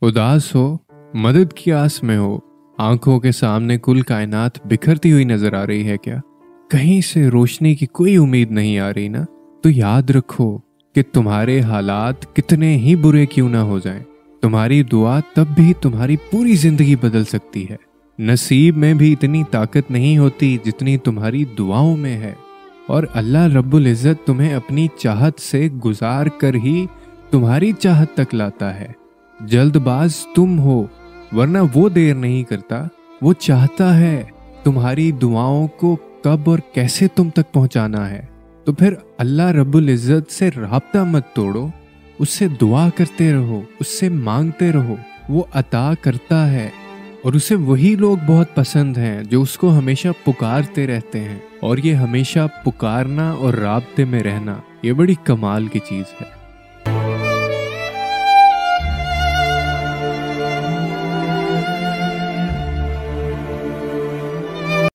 उदास हो, मदद की आस में हो, आंखों के सामने कुल कायनात बिखरती हुई नजर आ रही है क्या? कहीं से रोशनी की कोई उम्मीद नहीं आ रही ना? तो याद रखो कि तुम्हारे हालात कितने ही बुरे क्यों ना हो जाएं, तुम्हारी दुआ तब भी तुम्हारी पूरी जिंदगी बदल सकती है। नसीब में भी इतनी ताकत नहीं होती जितनी तुम्हारी दुआओं में है, और अल्लाह रब्बुल इज़्ज़त तुम्हें अपनी चाहत से गुजार कर ही तुम्हारी चाहत तक लाता है। जल्दबाज तुम हो, वरना वो देर नहीं करता, वो चाहता है तुम्हारी दुआओं को कब और कैसे तुम तक पहुंचाना है। तो फिर अल्लाह रब्बुल इज़्ज़त से राब्ता मत तोड़ो, उससे दुआ करते रहो, उससे मांगते रहो, वो अता करता है। और उसे वही लोग बहुत पसंद हैं जो उसको हमेशा पुकारते रहते हैं, और ये हमेशा पुकारना और राब्ते में रहना, ये बड़ी कमाल की चीज़ है।